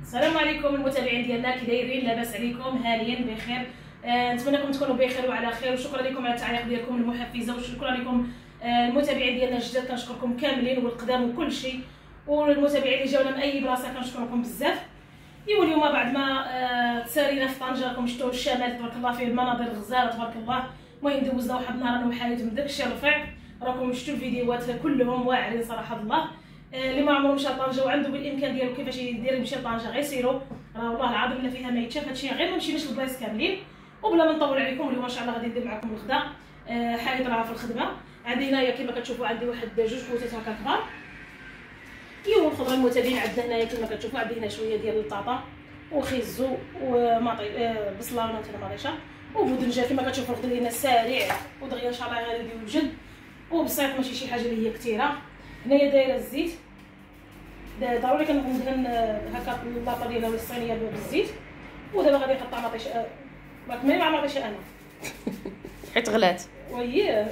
السلام عليكم المتابعين ديالنا، كي دايرين؟ لاباس عليكم؟ هانيين بخير. نتمنىكم تكونوا بخير وعلى خير، وشكرا لكم على التعليق ديالكم المحفزه، وشكرا لكم المتابعين ديالنا الجداد، كنشكركم كاملين والقدام وكل شيء، والمتابعين اللي جاونا من اي بلاصه كنشكركم بزاف. ايوا اليوم بعد ما تسارينا في طنجه، راكم شفتوا الشمال تبارك الله فيه المناظر غزاله تبارك الله. المهم دوزنا واحد النهار انا وحيد من داكشي الرفيع، راكم شفتوا الفيديوهات كلهم واعرين صراحه الله. اللي ما عمره مشى لطنجه وعنده بالامكان ديالو كيفاش يدير يمشي لطنجه غير سيرو، راه والله العظيم الا فيها ما يتشاف هادشي، غير ما مشيناش لبلايص كاملين. وبلا ما نطول عليكم، اليوم ان شاء الله غادي ندير معكم الغداء. حيد راه في الخدمه. عندي هنايا كما كتشوفوا عندي واحد جوج حوتات هكا كبار. ايوا الخضره المتابعين عندنا هنايا كما كتشوفوا، عندي هنا شويه ديال البطاطا وخيزو وماطي بصله ونتر ماريشه وبودنجه. كما كتشوفوا الغدا ديالنا سريع ودغيا ان شاء الله غادي يوجد وبسيط، ماشي شي حاجه اللي هي كثيره. هنايا دايره الزيت، ضروري كندهن هكا اللاطه ديالها ولا الصينيه بالزيت. ودابا غادي نقطع مطيش، ما مع مطيش انا حيت غلات وياه.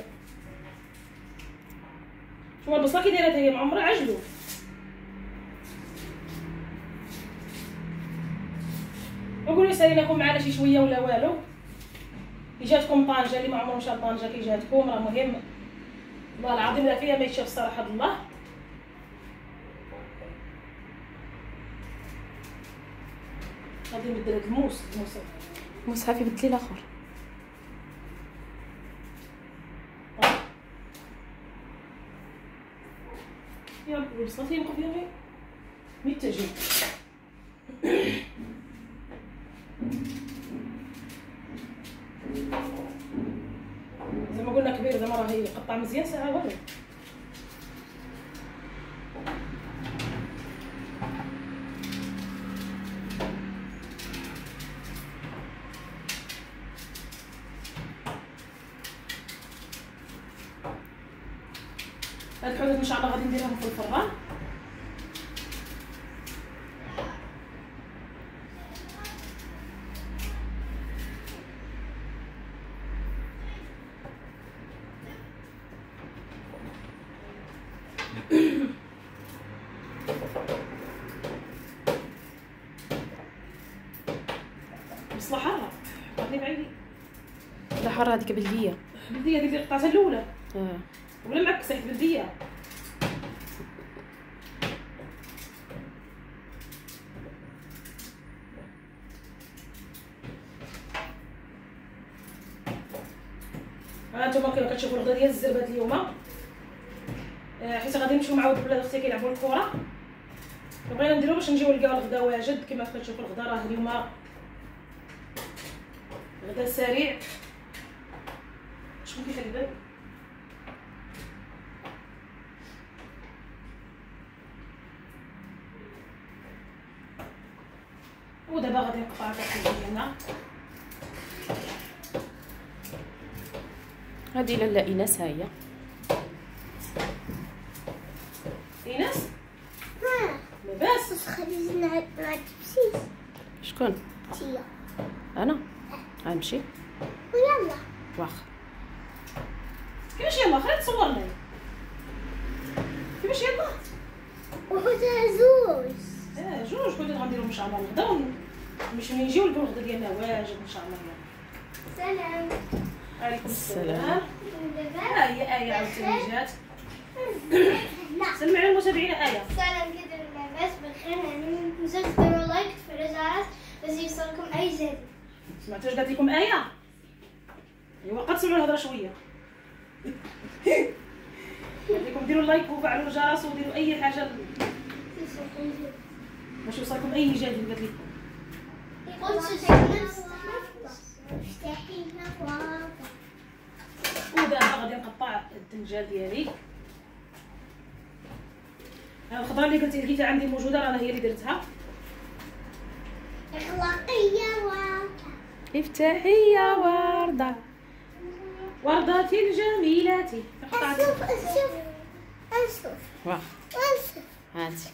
شوف البصله كي دايره هي معمره عجلو. نقولوا ساليناكم معنا شي شويه ولا والو. كي جاتكم طنجه، اللي ما عمره مشى لطنجه كي جاتكم، راه مهم والله العظيم لا فيها ما يتشاف الصراحه الله. غادي نبدل هاد الموس حافي بدلي الاخر. يا ربي البصله يبقى فيها غير ميتاجي. زي ما قلنا كبير، زعما راه هي قطع مزيان ساعه والو. هاد الحوتات ان شاء الله غادي نديرهم في الفران. بصله حاره عطني بعيدي. لا حاره هذيك بلديه هذيك اللي قطعتها الاولى ولا معكسه بلديه. هانتوما كيما كتشوفوا الغدا ديال الزربات اليوم، حيت غادي نمشيو مع ولد بلاد اختي كيلعبوا الكره، بغينا نديرو باش نجيو نلقاو الغدا واجد. كما كتشوفوا الغدا راه اليوم غدا سريع. شكون كيحل الباب؟ ودابا غادي نقطع الطاطا ديالنا. هادي لاله ايناس، ها هي ايناس. لاباس خلينا ما تمشيش. شكون؟ تيا انا غنمشي ويلا واخا. كيفاش يلاه؟ خلينا تصور لي كيفاش يلاه. وحتى زوج جوج كنت غنديرهم ان شاء الله الغدا، باش ملي نجيو نلقاو الغدا ديالنا واجد ان شاء الله. سلام. عليكم السلام. السلام. ها هي آية عاوتاني جات. سلمي على المتابعين آية. سلام كده لاباس بخير. نسيت تديروا لايك تفعلوا الجرس باش يوصلكم اي جديد. سمعتوا اش قالت لكم آية؟ ايوا قد تسمعوا الهضره شويه. قالت لكم ديروا لايك وفعلوا الجرس وديروا اي حاجه باش يوصلكم اي جديد. قالت لكم افتحي نوار. ودابا غادي نقطع الدنجال ديالي. الخضره اللي قلتي لقيتها عندي موجوده، راه هي اللي درتها. اخلاقيه ورده. افتحي يا ورده وردتي الجميلة. اشوف اشوف اشوف واخا اشوف. هاتي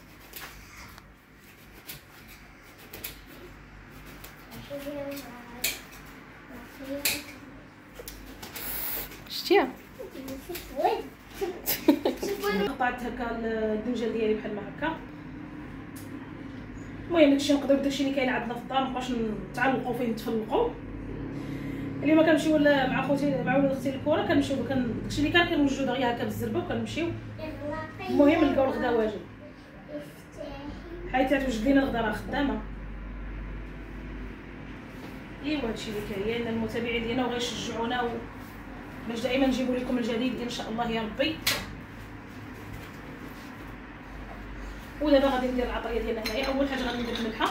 شتيها. قطعت هكا الدنجال ديالي بحال ما هكا. المهم داكشي نقدروا داكشي اللي كاين عندنا في الدار، مابقاش نتعلقوا فيه نتفلقوا. اليوم كنمشيو مع خوتي مع ولاد اختي الكره، كنمشيو داكشي اللي كان كنوجدو غير هكا بالزربه وكنمشيو. المهم نلقاو الغدا واجد، حيت توجد لينا الغدا راه خدامه. ايوا هادشي اللي كاين المتابعين ديالنا وغيشجعونا باش دائما نجيبوا لكم الجديد ان شاء الله يا ربي. ودابا غادي ندير العطريه ديالنا هنايا. اول حاجه غادي ندير الملحه،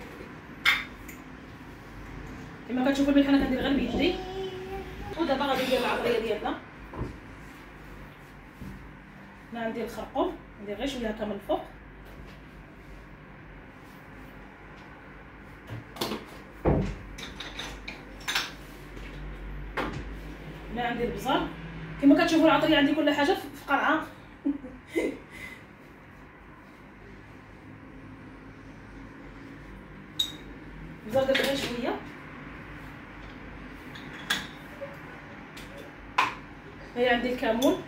كما كتشوفوا الملحه انا كندير غير بيدي. ودابا غادي ندير العطريه ديالنا. انا عندي الخرقوم، ندير غير شويه هكا من الفوق. هنا عندي البزار، كما كتشوفوا العطريه عندي كل حاجه في قرعه. البزار درت غير شويه. هي عندي الكمون،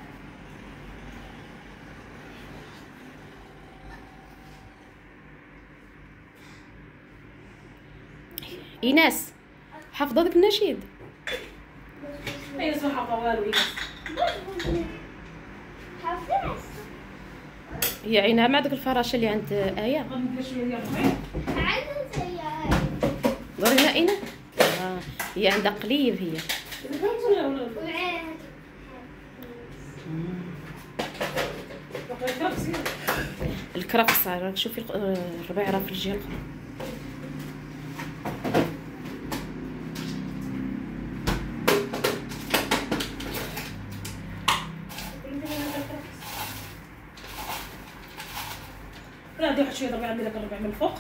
ايناس حافظه داك النشيد؟ ايناس ما حافظه والو. ايناس هي عينها مع داك الفراشه اللي عند ايه. غادي ندير شويه ديال الربيع. دوري هنا ايناس. هي عندها قليب هي. الكرفس راك شوفي الربيع راه في الجهه الاخرى. غادي واحد شويه الربيع، ندير لك الربيع من الفوق.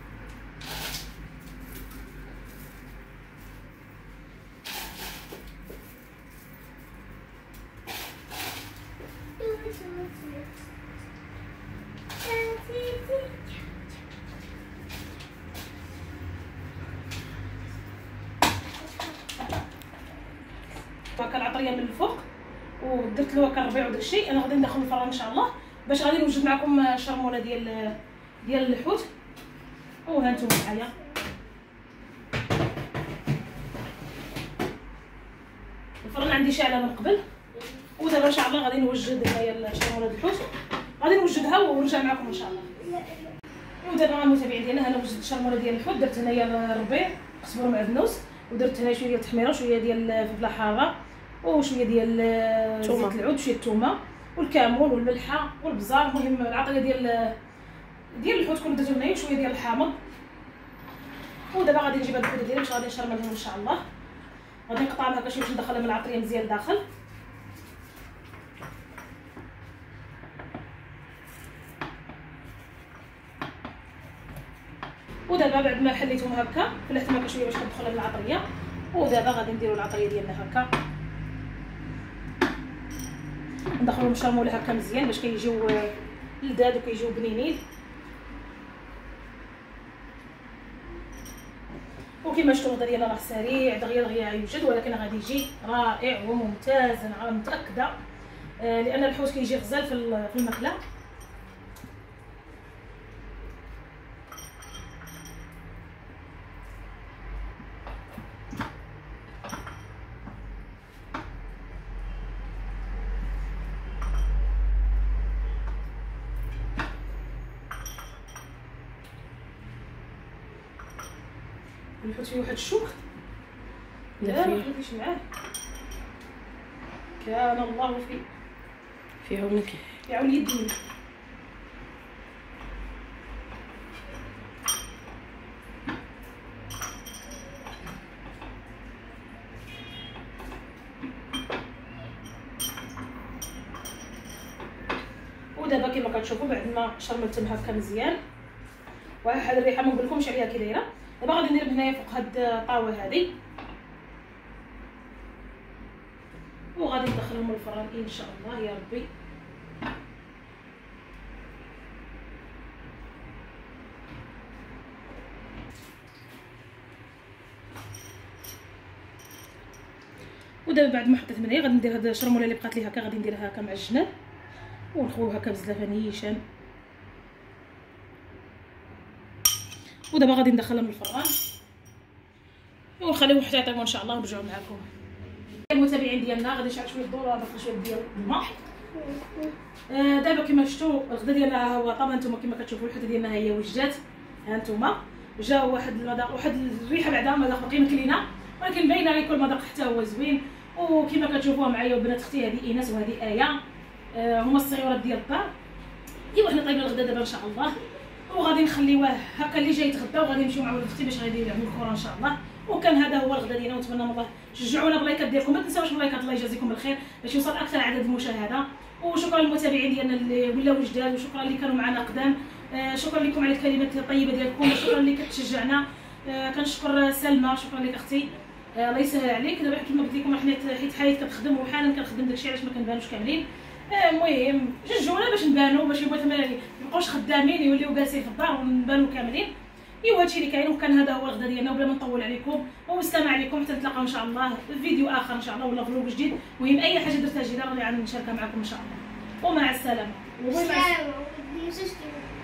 هكا العطريه من الفوق ودرت له هكا الربيع وداكشي. انا غادي ندخل الفران ان شاء الله باش غادي نوجد معكم الشرمونه ديال الحوت. وها نتوما معايا. الفران عندي شاعله من قبل، ودابا ان شاء الله غادي نوجد هنايا الشرمونه ديال الحوت، غادي نوجدها ونرجع معكم ان شاء الله. ودابا المتابعين ديالنا انا وجدت الشرمونه ديال الحوت، درت هنايا الربيع قزبر معدنوس، ودرت هنا شويه ديال التحميره وشويه ديال الفلفله حاره وشويه ديال زيت العود وشويه الثومه والكمون والملحه والبزار. المهم العطريه ديال الحوت كله درتو هنايا وشويه ديال الحامض. ودابا غادي نجيب هاد الحوت ديالي باش غادي نشرملهم ان شاء الله. غادي نقطعهم هكا شويه باش ندخلها من العطريه مزيان لداخل. ودابا بعد ما حليتهم هكا فلحتهم هكا شويه باش ندخلها من العطريه. ودابا غادي نديروا العطريه ديالنا هكا، ندخلوهم شرموله هكا مزيان باش كيجيو لذاذ وكيجيو بنينين. وكما شفتوا الغدا ديالنا راه سريع دغيا يوجد، ولكن غادي يجي رائع وممتاز. انا متاكده لان الحوت كيجي غزال في الماكله. الحوت فيه واحد الشوك لا ما خليتيش معاه، كان الله في عونك يعاون يدي. ودابا كما كتشوفوا بعد ما شرملتهم هكا مزيان، وهاد الريحه ما نقولكمش عليها كي دايره. دابا غادي ندير هنايا فوق هاد الطاوه هذه وغادي ندخلهم الفران ان شاء الله يا ربي. ودابا بعد ما حطيت هنايا غادي ندير هاد الشرموله اللي بقات لي هكا، غادي نديرها هكا مع الجناب ونخويو هكا بزاف نيشان. ودابا غادي ندخلها من الفران ونخليوه حتى يطيبوا ان شاء الله ونرجعوا معكم. المتابعين ديالنا غادي نشعل شويه الضوء ونضيف شويه ديال الماء. دابا كما شفتوا الغدا ديالنا هو طبعا نتوما كما كتشوفوا الحوته ديالنا هي وجدات. ها نتوما جا واحد المذاق واحد الريحه بعدا مذاق باقي ما كلينا ولكن باينه على كل مذاق حتى هو زوين. وكما كتشوفوها معايا وبنات اختي هذه ايناس وهذه ايه هما الصغيرات ديال الدار. ايوا حنا طيبنا الغدا دابا ان شاء الله وغادي نخليوه هكا اللي جاي يتغدى وغادي نمشيو مع ولد اختي باش غادي يلعبوا الكره ان شاء الله. وكان هذا هو الغدا ديالنا ونتمنى من الله تشجعونا باللايكات ديالكم ما تنساوش اللايكات الله يجازيكم بالخير باش يوصل اكثر عدد المشاهده. وشكرا للمتابعين ديالنا اللي ولاو جداد وشكرا اللي كانوا معنا قدام. شكرا لكم على الكلمات الطيبه ديالكم وشكرا اللي كتشجعنا. كنشكر سلمى شكرا لك اختي الله يسهل عليك. دابا كما قلت لكم حيت حيت كتخدم وحالا كنخدم داكشي علاش ما كنبانوش كاملين. المهم شجعونا باش نبانو باش ما يبقاوش خدامين يوليو جالسين في الدار ونبانو كاملين. ايوا هادشي اللي كاين وكان هذا هو الغدا ديالنا وبلا ما نطول عليكم والسلام عليكم حتى نتلاقاو ان شاء الله في فيديو اخر ان شاء الله ولا فلوق جديد. المهم اي حاجه درتها جديده غادي نشاركها معكم ان شاء الله ومع السلامه. السلام عليكم.